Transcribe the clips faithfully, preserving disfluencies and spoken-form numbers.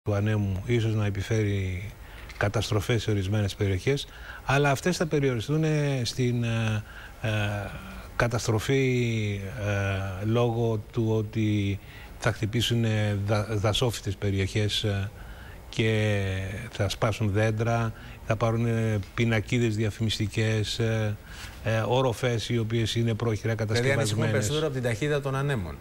του ανέμου ίσως να επιφέρει καταστροφές σε ορισμένες περιοχές, αλλά αυτές θα περιοριστούν στην ε, ε, καταστροφή ε, λόγω του ότι θα χτυπήσουν δα, δασόφυτες περιοχές ε, και θα σπάσουν δέντρα, θα πάρουν πινακίδες διαφημιστικές, ε, ε, οροφές οι οποίες είναι πρόχειρα κατασκευασμένες. Δηλαδή ανησυχούν περισσότερο από την ταχύτητα των ανέμων.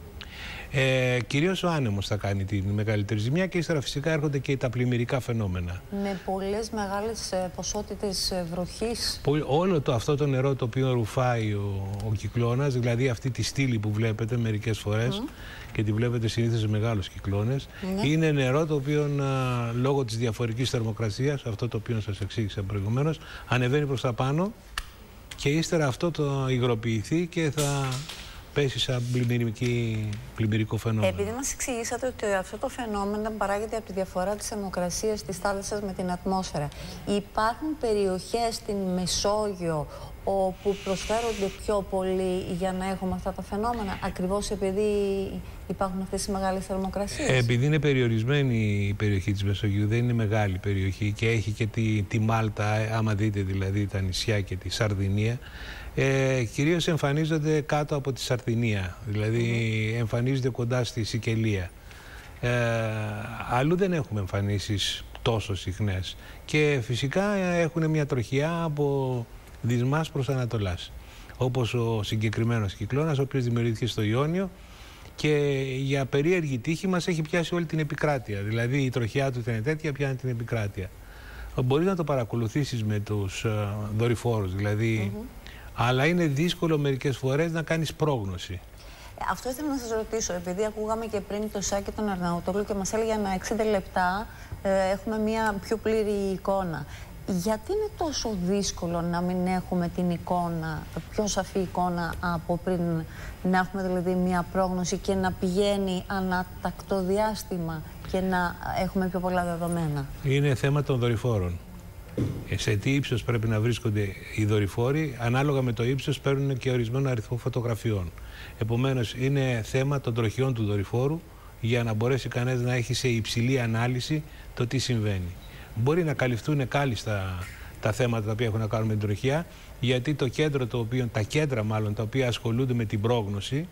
Ε, κυρίως ο άνεμος θα κάνει τη μεγαλύτερη ζημιά και ύστερα φυσικά έρχονται και τα πλημμυρικά φαινόμενα. Με πολλές μεγάλες ποσότητες βροχής. Όλο το, αυτό το νερό το οποίο ρουφάει ο, ο κυκλώνας, δηλαδή αυτή τη στήλη που βλέπετε μερικές φορές mm. και τη βλέπετε συνήθως σε μεγάλους κυκλώνες, mm. είναι νερό το οποίο α, λόγω της διαφορετικής θερμοκρασίας, αυτό το οποίο σας εξήγησα προηγουμένως, ανεβαίνει προς τα πάνω και ύστερα αυτό το υγροποιηθεί και θα πέσει σαν πλημμυρικό φαινόμενο. Επειδή μας εξηγήσατε ότι αυτό το φαινόμενο παράγεται από τη διαφορά της θερμοκρασίας της θάλασσας με την ατμόσφαιρα, υπάρχουν περιοχές στην Μεσόγειο όπου προσφέρονται πιο πολύ για να έχουμε αυτά τα φαινόμενα, ακριβώς επειδή υπάρχουν αυτές οι μεγάλες θερμοκρασίες? Επειδή είναι περιορισμένη η περιοχή της Μεσογείου, δεν είναι μεγάλη περιοχή και έχει και τη, τη Μάλτα, άμα δείτε δηλαδή τα νησιά και τη Σαρδινία, Ε, κυρίως εμφανίζονται κάτω από τη Σαρδινία, δηλαδή mm-hmm. εμφανίζονται κοντά στη Σικελία. Ε, αλλού δεν έχουμε εμφανίσεις τόσο συχνές και φυσικά έχουν μια τροχιά από δυσμάς προς Ανατολάς, όπως ο συγκεκριμένος κυκλώνας, ο οποίος δημιουργήθηκε στο Ιόνιο και για περίεργη τύχη μας έχει πιάσει όλη την επικράτεια, δηλαδή η τροχιά του ήταν τέτοια, πιάνει την επικράτεια. Μπορείς να το παρακολουθήσεις με τους uh, δορυφόρους, δηλαδή mm-hmm. αλλά είναι δύσκολο μερικές φορές να κάνεις πρόγνωση. Αυτό ήθελα να σας ρωτήσω, επειδή ακούγαμε και πριν το Σάκη τον Αρναούτογλου και μας έλεγε ανά εξήντα λεπτά ε, έχουμε μια πιο πλήρη εικόνα. Γιατί είναι τόσο δύσκολο να μην έχουμε την εικόνα, πιο σαφή εικόνα από πριν, να έχουμε δηλαδή μια πρόγνωση και να πηγαίνει ανατακτό διάστημα και να έχουμε πιο πολλά δεδομένα? Είναι θέμα των δορυφόρων. Σε τι ύψος πρέπει να βρίσκονται οι δορυφόροι, ανάλογα με το ύψος παίρνουν και ορισμένο αριθμό φωτογραφιών. Επομένως, είναι θέμα των τροχιών του δορυφόρου για να μπορέσει κανένας να έχει σε υψηλή ανάλυση το τι συμβαίνει. Μπορεί να καλυφθούν κάλλιστα τα θέματα τα οποία έχουν να κάνουν με την τροχιά, γιατί το κέντρο το οποίο, τα κέντρα μάλλον τα οποία ασχολούνται με την πρόγνωση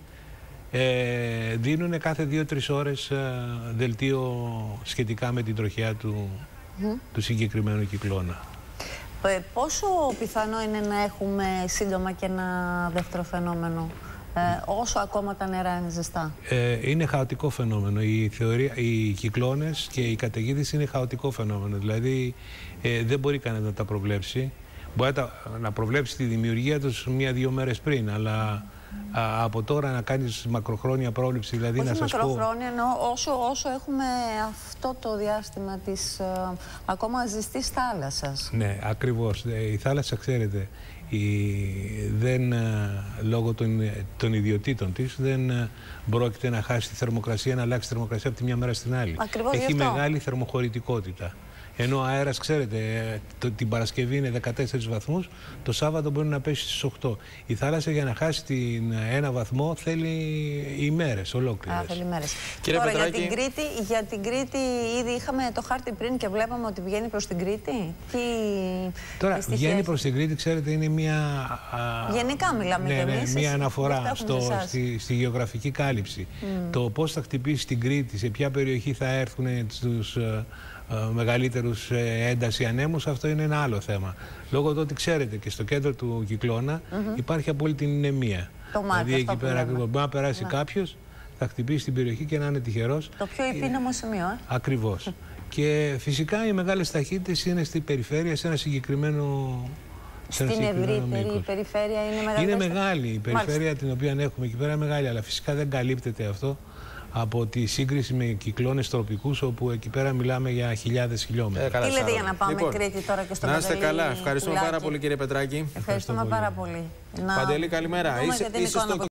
ε, δίνουν κάθε δύο-τρεις ώρες ε, δελτίο σχετικά με την τροχιά του, mm. του συγκεκριμένου κυκλώνα. Ε, πόσο πιθανό είναι να έχουμε σύντομα και ένα δεύτερο φαινόμενο, ε, όσο ακόμα τα νερά είναι ζεστά? Ε, είναι χαοτικό φαινόμενο. Η θεωρία, οι κυκλώνες και οι καταιγίδες είναι χαοτικό φαινόμενο. Δηλαδή ε, δεν μπορεί κανένα να τα προβλέψει. Μπορεί να, να προβλέψει τη δημιουργία τους μία-δύο μέρες πριν, αλλά α, από τώρα να κάνεις μακροχρόνια πρόβλεψη, δηλαδή όχι να σας πω... μακροχρόνια, εννοώ όσο, όσο έχουμε αυτό το διάστημα της α, ακόμα ζεστής θάλασσας. Ναι, ακριβώς. Η θάλασσα, ξέρετε, η, δεν, λόγω των, των ιδιωτήτων της, δεν πρόκειται να χάσει τη θερμοκρασία, να αλλάξει τη θερμοκρασία από τη μια μέρα στην άλλη. Ακριβώς. Έχει μεγάλη θερμοχωρητικότητα. Ενώ ο αέρας, ξέρετε, το, την Παρασκευή είναι δεκατέσσερις βαθμούς, το Σάββατο μπορεί να πέσει στις οκτώ. Η θάλασσα για να χάσει την ένα βαθμό θέλει ημέρες ολόκληρες. Α, θέλει ημέρες. Κύριε Τώρα, Πετράκη, για την, Κρήτη, για την Κρήτη ήδη είχαμε το χάρτη πριν και βλέπαμε ότι βγαίνει προς την Κρήτη. Τι, Τώρα, βγαίνει προς την Κρήτη, ξέρετε, είναι μια... Α, γενικά μιλάμε ναι, και ναι, εμείς. μια αναφορά στο, στη, στη γεωγραφική κάλυψη. Mm. Το πώς θα χτυπήσει την Κρήτη, σε ποια περιοχή θα έρθουν στους... Uh, μεγαλύτερους ε, ένταση ανέμους, αυτό είναι ένα άλλο θέμα. Λόγω του ότι ξέρετε και στο κέντρο του κυκλώνα mm-hmm. υπάρχει απόλυτη ηνεμία. Το μάτι, δηλαδή εκεί πέρα μπορεί να περάσει ναι. κάποιος, θα χτυπήσει την περιοχή και να είναι τυχερός. Το πιο επίνομο σημείο, ε. Ακριβώς. Και φυσικά οι μεγάλες ταχύτητες είναι στην περιφέρεια, σε ένα συγκεκριμένο. Στην ευρύτερη περιφέρεια είναι μεγάλη. Είναι μεγάλη η περιφέρεια. Μάλιστα. Την οποία έχουμε εκεί πέρα, μεγάλη, αλλά φυσικά δεν καλύπτεται αυτό από τη σύγκριση με κυκλώνες τροπικούς, όπου εκεί πέρα μιλάμε για χιλιάδες χιλιόμετρα. Ε, Τι λέτε για να πάμε λοιπόν, Κρήτη τώρα και στο Παντελή? Να είστε καλά. Ευχαριστούμε πάρα πολύ, κύριε Πετράκη. Ευχαριστούμε πάρα πολύ. Παντελή, καλημέρα. Είσαι, είσαι στο